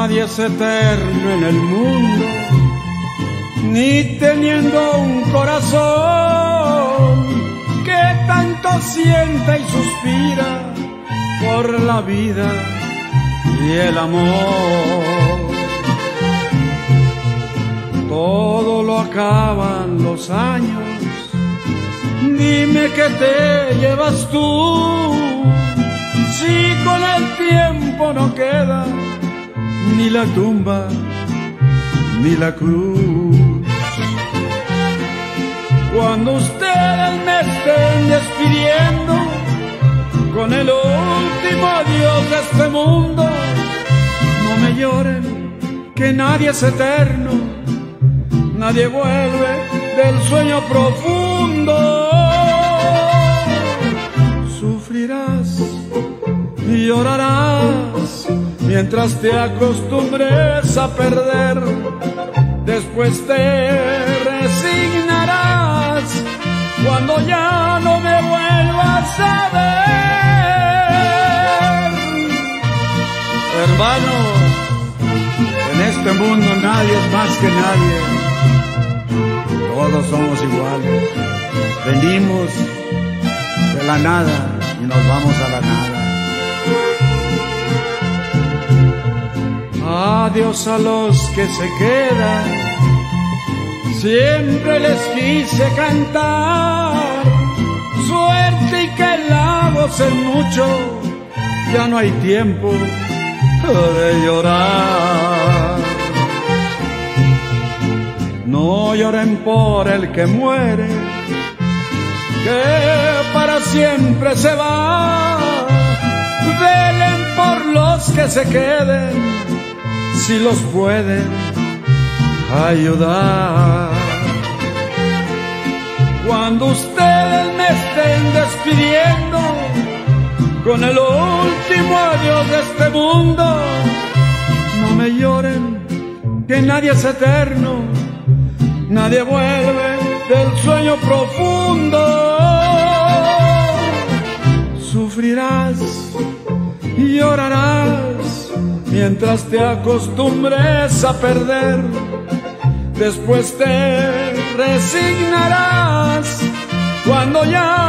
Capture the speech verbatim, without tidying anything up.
Nadie es eterno en el mundo, ni teniendo un corazón que tanto sienta y suspira por la vida y el amor. Todo lo acaban los años, dime qué te llevas tú, si con el tiempo no queda ni la tumba ni la cruz. Cuando ustedes me estén despidiendo con el último adiós de este mundo, no me lloren, que nadie es eterno, nadie vuelve del sueño profundo. Sufrirás y llorarás mientras te acostumbres a perder, después te resignarás cuando ya no me vuelvas a ver. Hermanos, en este mundo nadie es más que nadie, todos somos iguales, venimos de la nada y nos vamos a la nada. Adiós a los que se quedan, siempre les quise cantar, suerte y que la gocen mucho, ya no hay tiempo de llorar. No lloren por el que muere, que para siempre se va, velen por los que se queden, si los pueden ayudar. Cuando ustedes me estén despidiendo con el último adiós de este mundo, no me lloren, que nadie es eterno, nadie vuelve del sueño profundo. Sufrirás y llorarás mientras te acostumbres a perder, después te resignarás cuando ya